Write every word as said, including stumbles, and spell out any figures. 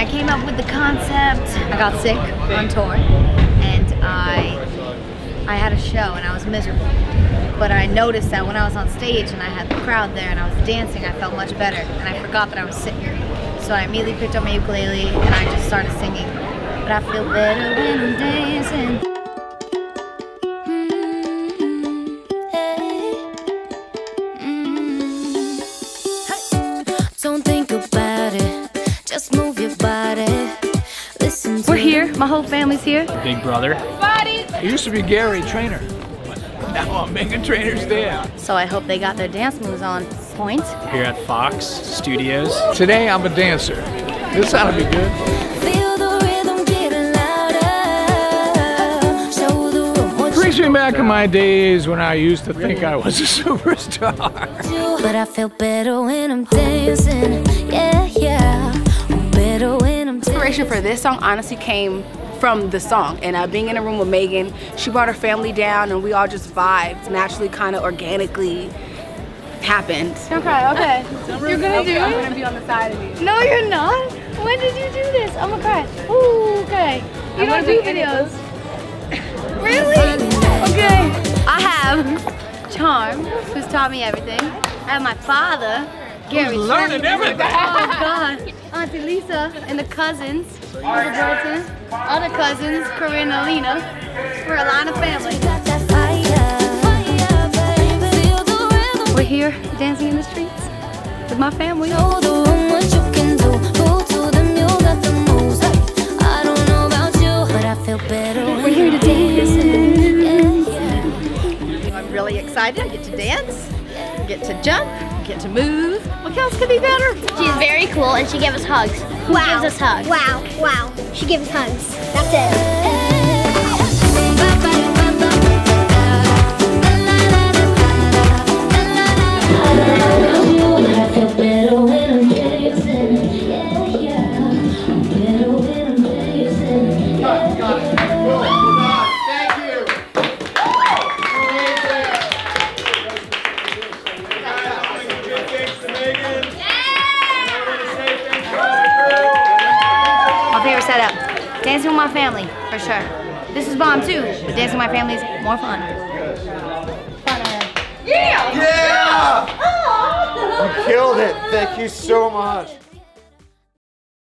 I came up with the concept. I got sick on tour, and I I had a show, and I was miserable. But I noticed that when I was on stage and I had the crowd there and I was dancing, I felt much better, and I forgot that I was sick. So I immediately picked up my ukulele and I just started singing. But I feel better when I'm dancing. Don't think about it, just move your body. Listen to We're here, my whole family's here. Big brother. Buddies! It used to be Gary Trainor. Now I'm Meghan Trainor's dad. So I hope they got their dance moves on point. Here at Fox Studios. Today I'm a dancer. This ought to be good. Feel the rhythm getting louder. Show the room what Brings me back in my days when I used to think I was a superstar. But I feel better when I'm dancing. Yeah, yeah. I'm better when I'm dancing. Inspiration for this song honestly came from the song, and uh, being in a room with Meghan, she brought her family down and we all just vibed, naturally, kind of organically happened. Okay, okay. You're gonna do it? I'm gonna be on the side of you. No, you're not. When did you do this? I'm gonna cry. Ooh, okay. You don't do videos. Really? Okay. I have Charm, who's taught me everything. I have my father, Gary. Who's learning everything? Oh God. Auntie Lisa and the cousins, all the Burtons, all the cousins, Corinne and Alina. We're a line of family. We're here dancing in the streets with my family. We're here to dance. I'm really excited. I get to dance, get to jump, get to move. What else could be better? She's very cool, and she gave us hugs. Who Wow. gives us hugs? Wow, wow. She gives hugs. That's it. Favorite setup. Dancing with my family, for sure. This is bomb too, but dancing with my family is more fun. Funner. Yeah! Yeah! You killed it. Thank you so much.